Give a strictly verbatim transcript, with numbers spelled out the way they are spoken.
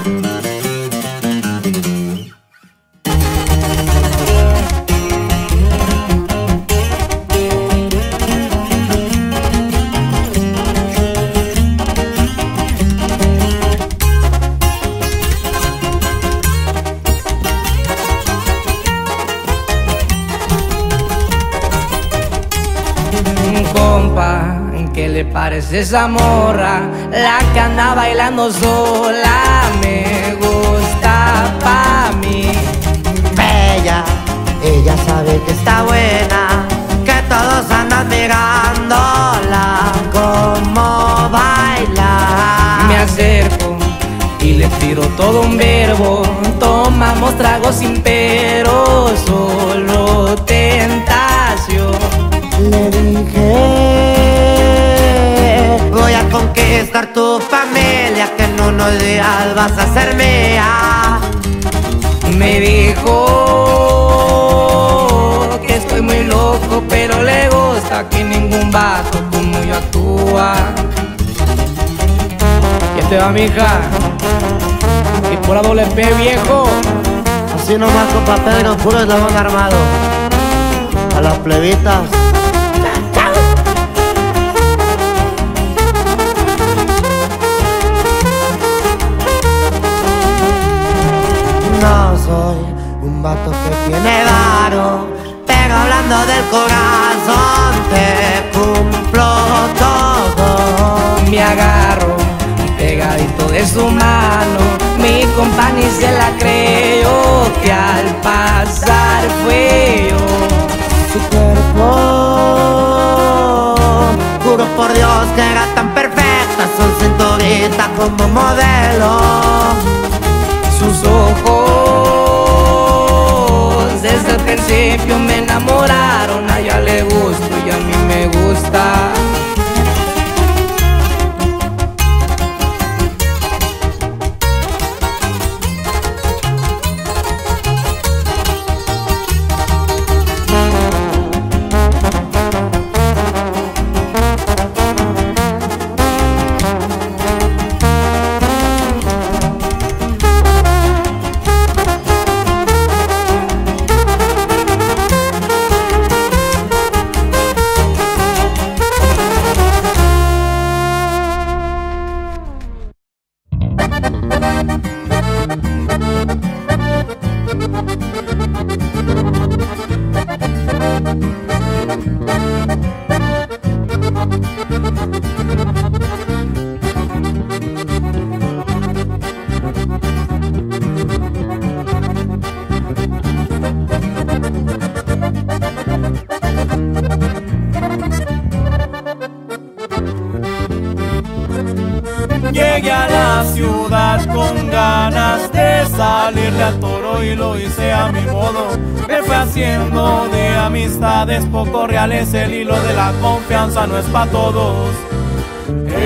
¿Qué le parece esa morra? La que anda bailando sola. Me gusta pa' mí. Bella, ella sabe que está buena, que todos andan mirándola como baila. Me acerco y le tiro todo un verbo. Tomamos tragos sin pero, solo tentación. Le dije, voy a conquistar tu familia, que en unos días vas a ser mía. Me dijo que estoy muy loco, pero le gusta que ningún vato como yo actúa. Y este va, mija, y por la doble P, viejo. Así nomás, compa Pedro, puro eslabón armado. A las plebitas. No soy un vato que tiene varo, pero hablando del corazón te cumplo todo. Me agarro pegadito de su mano, mi compa ni se la creyó, que al pasar fue yo. Su cuerpo, juro por Dios que era tan perfecta, son cinturita como modelo. Sus ojos desde el principio me enamoraron. A ella le gusto y a mí me gusta. Llegué a la ciudad con ganas de salirle al toro y lo hice a mi modo. Me fue haciendo de amistades poco reales, el hilo de la confianza no es pa' todos.